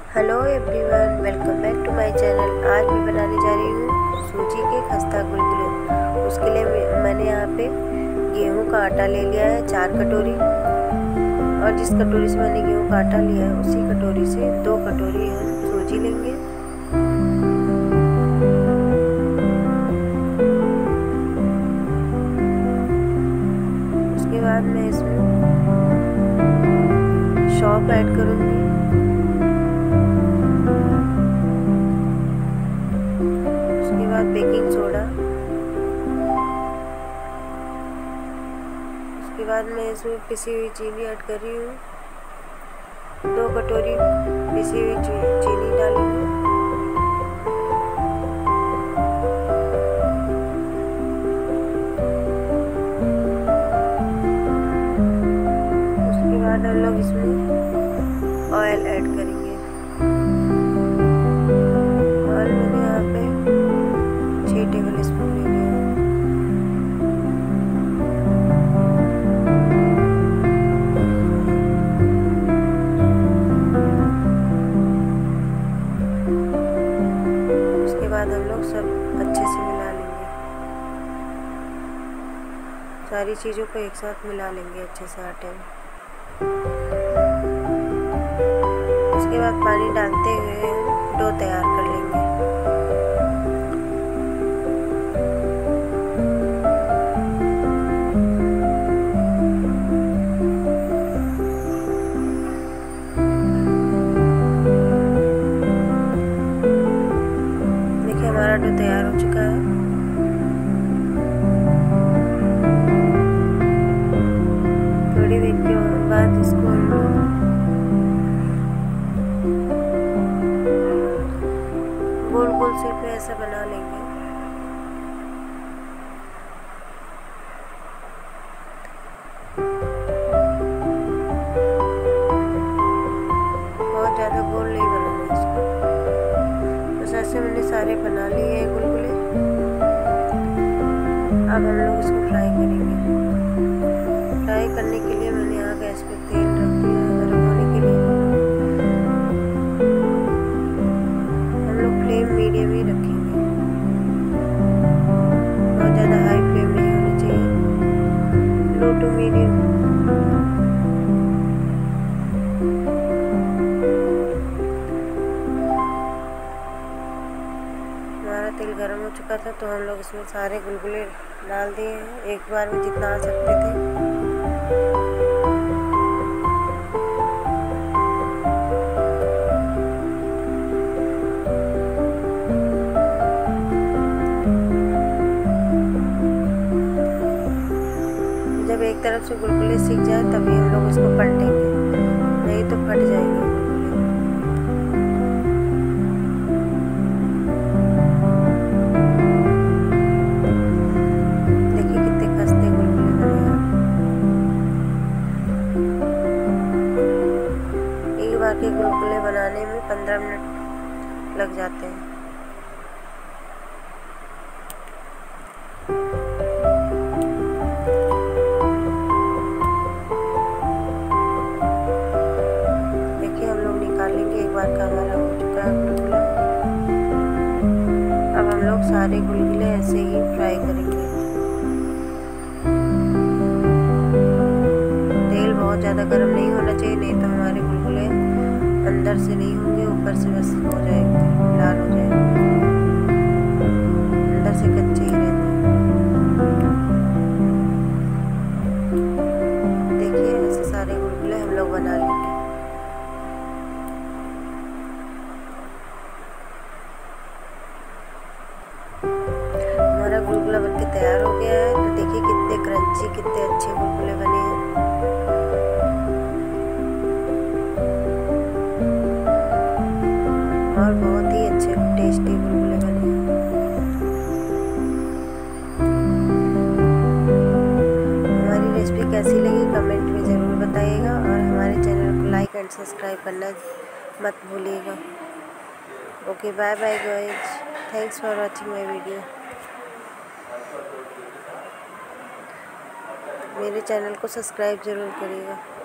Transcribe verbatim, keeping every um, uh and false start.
Hello everyone, welcome back to my channel. आज मैं बनाने जा रही हूँ सूजी के खस्ता गुलगुले। उसके लिए मैंने यहाँ पे गेहूं का आटा ले लिया है चार कटोरी, और जिस कटोरी से मैंने गेहूं का आटा लिया है उसी कटोरी से दो कटोरी हम सूजी लेंगे। उसके बाद मैं इसमें सौंफ ऐड करूँगी, बेकिंग सोडा। उसके बाद मैं इसमें पिसी हुई चीनी ऐड कर रही हूँ, दो कटोरी पिसी हुई चीनी डालूंगी। उसके बाद हम लोग इसमें ऑयल ऐड करेंगे। ऑयल मैंने यहाँ पे छः टेबल स्पून ले लिया। उसके बाद हम लोग सब अच्छे से मिला लेंगे, सारी चीज़ों को एक साथ मिला लेंगे अच्छे से आटे में। उसके बाद पानी डालते हुए डो तैयार कर लेंगे। हमारा डो तैयार हो चुका है। थोड़ी देर के बाद इसको हम लोग गोल गोल शेप में ऐसा बना लेंगे। बहुत ज़्यादा गोल नहीं बनाना इसको, बस ऐसे मैंने सारे बना लिए हैं गुलगुले। अब हम लोग इसको फ्राई करेंगे। फ्राई करने के लिए मैंने यहाँ गैस पे तेल रख दिया है गर्म होने के लिए। हम लोग फ्लेम मीडियम ही रखेंगे, बहुत ज़्यादा हाई फ्लेम नहीं होनी चाहिए, लो टू मीडियम। हमारा तेल गर्म हो चुका था, तो हम लोग इसमें सारे गुलगुले डाल दिए हैं, एक बार में जितना आ सकते थे। जब एक तरफ से गुलगुले सीख जाए तभी हम लोग इसको पलटेंगे, नहीं तो फट जाएंगे गुलगुले। देखिए कितने खस्ते गुलगुले बने हैं। एक बार के गुलगुले बनाने में पंद्रह मिनट लग जाते हैं। एक बार का हमारा हो चुका है गुलगुला। अब हम लोग सारे गुलगुले ऐसे ही फ्राई करेंगे। तेल बहुत ज़्यादा गर्म नहीं होना चाहिए, नहीं तो हमारे गुलगुले अंदर से नहीं होंगे, ऊपर से बस हो जाएंगे, लाल हो जाएंगे, अंदर से कच्चे ही रहेंगे। देखिए ऐसे सारे गुलगुले हम लोग बना लेंगे। हमारा गुलगुला बनके तैयार हो गया है, तो देखिए कितने क्रंची, कितने अच्छे गुलगुले बने हैं। और बहुत ही अच्छे टेस्टी गुलगुले बने हैं। हमारी रेसिपी कैसी लगी कमेंट में ज़रूर बताइएगा, और हमारे चैनल को लाइक एंड सब्सक्राइब करना मत भूलिएगा। Okay, bye bye guys, thanks for watching my video. मेरे चैनल को सब्सक्राइब ज़रूर करिएगा।